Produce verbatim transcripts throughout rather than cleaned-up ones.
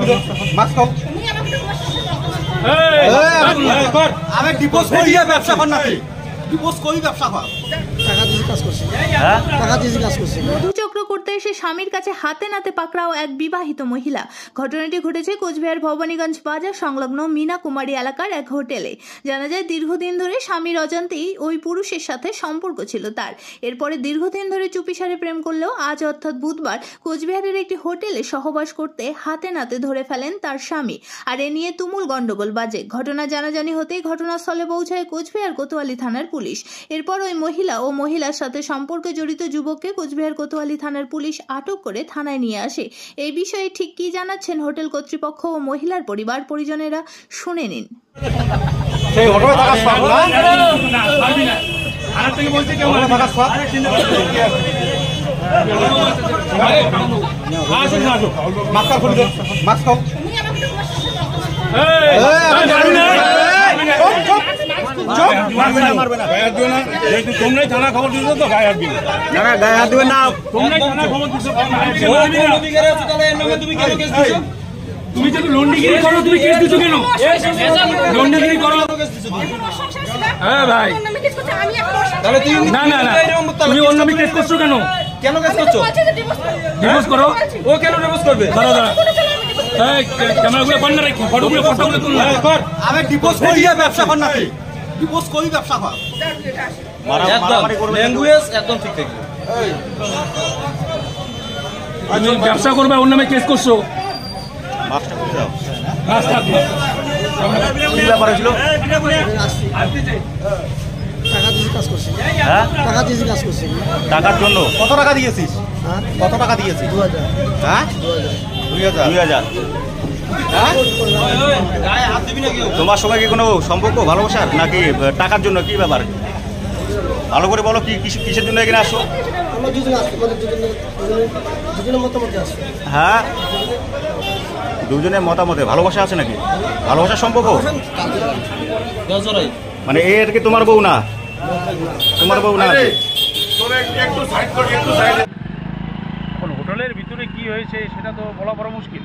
আমি ডিপোজ করি ব্যবসা কর নাকি ডিপোজ করি ব্যবসা কর টাকা দিয়ে কাজ করছি হ্যাঁ টাকা দিয়ে কাজ করছি মধুচক্র করতে এসে স্বামীর কাছে হাতে নাতে পাকড়াও এক বিবাহিত মহিলা। ঘটনাটি ঘটেছে কোচবিহার ভবানীগঞ্জ বাজার সংলগ্ন মিনা কুমারী এলাকার এক হোটেলে। জানা যায় দীর্ঘদিন ধরে স্বামীর অজান্তেই ওই পুরুষের সাথে সম্পর্ক ছিল তার। এরপরে দীর্ঘদিন ধরে চুপিসারে প্রেম করলেও আজ অর্থাৎ বুধবার কোচবিহারের একটি হোটেলে সহবাস করতে হাতে নাতে ধরে ফেলেন তার স্বামী। আর এ নিয়ে তুমুল গন্ডগোল বাজে। ঘটনা জানাজানি হতেই ঘটনাস্থলে পৌঁছায় কোচবিহার কোতোয়ালি থানার পুলিশ। এরপর ওই মহিলা ও মহিলার সাথে সম্পর্কে জড়িত যুবককে কোচবিহার কোতোয়ালি থানার পুলিশ আটক করে থানায় নিয়ে আসে। এই বিষয়ে ঠিক কি জানাচ্ছেন হোটেল কর্তৃপক্ষ ও মহিলার পরিবার পরিজনেরা শুনে নিন। সেই হোটেলে থাকা সব না পারবি না আর থেকে বলছে কি হোটেলে থাকা সব আসো না আসো মাস্টার খুলে দাও মাস্ক খাও এই আমি জানি না চুপ মাস্টার মারবে না গায়ে দিও না এই তোমরাই থানা খবর দিছো তো গায়ে দিও না না গায়ে দিও না তোমরাই থানা খবর দিছো নদী গেরে আছে তাহলে এর নামে তুমি কেন কেস দিছো তুমি যদি লন্ডিগিরি করো তুমি কেস দিছো কেন লন্ডিগিরি করো হ্যাঁ ভাই তাহলে তুমি না না না তুমি ওর নামে কেস করছো কেন কেন কেস করছো ডিভোর্স করো ও কেন ডিভোর্স করবে দাঁড়া দাঁড়া এই ক্যামেরাগুলো বন্ধ রাখো ফটোগুলো ফটোগুলো তুল কর আমি ডিভোর্স করি ব্যবসা কর নাকি ডিভোর্স করি ব্যবসা কর মারামারি করবে ল্যাঙ্গুয়েজ একদম ঠিক থাকবে এই তুমি ব্যবসা করবে ওর নামে কেস করছো মাস্টার করে দাও মাস্টার কি ব্যাপার ছিল টাকা দিয়ে কাজ করছি হ্যাঁ টাকা দিয়ে কাজ করছি টাকার জন্য কত টাকা দিয়েছিস হ্যাঁ কত টাকা দিয়েছিস দুই হাজার হ্যাঁ দুই হাজার দুই হাজার হ্যাঁ গায়ে হাত দিবি না কেউ তোমার সঙ্গে কি কোনো সম্পর্ক ভালোবাসার নাকি টাকার জন্য কি ব্যাপার ভালো করে বলো কি কিসের জন্য এখানে আসো আমরা দুজনে আসছি মানে দুজনে দুজনের মতামতে আসছি হ্যাঁ দুজনের মতামতে ভালোবাসা আছে নাকি ভালোবাসার সম্পর্ক মানে এর কি তোমার বউ না তোমার বউ না এখন হোটেলের ভিতরে কি হয়েছে সেটা তো বলা বড় মুশকিল।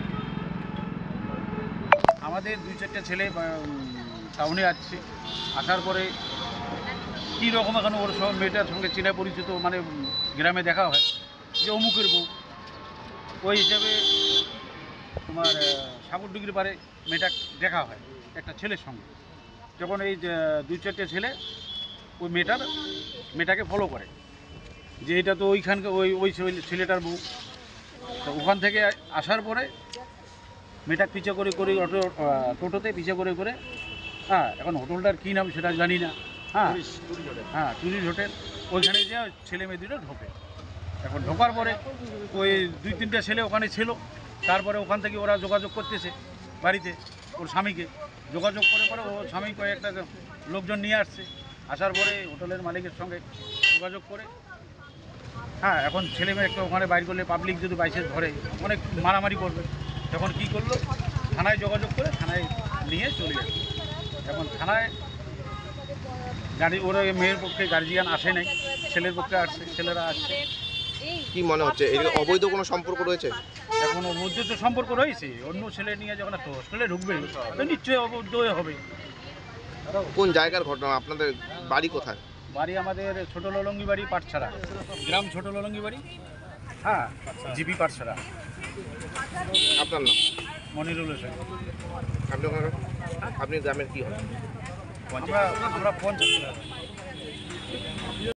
আমাদের দুই চারটে ছেলে টাউনে আসছে আসার পরে কী রকম এখন ওর সব মেয়েটার সঙ্গে চেনা পরিচিত মানে গ্রামে দেখা হয় যে অমুকের বউ ওই হিসাবে তোমার সাগরডিগির পারে মেয়েটা দেখা হয় একটা ছেলের সঙ্গে। যখন এই দুই চারটে ছেলে ওই মেয়েটার মেয়েটাকে ফলো করে যে এটা তো ওইখানকে ওই ওই ছেলেটার বউ। তো ওখান থেকে আসার পরে মেয়েটা পিছে করে করে অটো টোটোতে পিছে করে করে হ্যাঁ এখন হোটেলটার কী নাম সেটা জানি না হ্যাঁ হ্যাঁ টুরিস্ট হোটেল ওইখানে যে ছেলে মেয়ে দুটো ঢোকে। এখন ঢোকার পরে ওই দুই তিনটা ছেলে ওখানে ছিল। তারপরে ওখান থেকে ওরা যোগাযোগ করতেছে বাড়িতে ওর স্বামীকে যোগাযোগ করে পরে ও স্বামী কয়েকটা লোকজন নিয়ে আসছে। আসার পরে হোটেলের মালিকের সঙ্গে যোগাযোগ করে হ্যাঁ এখন ছেলে মেয়ে একটা ওখানে বাইর করলে পাবলিক যদি বাইসে ধরে অনেক মারামারি করবে। তখন কি করলো থানায় যোগাযোগ করে থানায় নিয়ে চলে যাবে। এখন থানায় গাড়ি ওরা মেয়ের পক্ষে গার্জিয়ান আসে নাই ছেলের পক্ষে আসছে ছেলেরা আসছে। কি মনে হচ্ছে এর অবৈধ কোনো সম্পর্ক রয়েছে? এখন ওর মধ্যে তো সম্পর্ক রয়েছে অন্য ছেলে নিয়ে যখন একটা হোস্টেলে ঢুকবে তো নিশ্চয়ই অবৈধ হবে। কোন জায়গার ঘটনা আপনাদের বাড়ি কোথায়? বাড়ি আমাদের ছোট ললঙ্গি বাড়ি পাটছাড়া গ্রাম ছোট ললঙ্গি বাড়ি হ্যাঁ জিপি পাটছাড়া। আপনার নাম? মনিরুল হোসেন। আপনি আপনি গ্রামের কি হয়? আমরা আমরা পঞ্চায়েত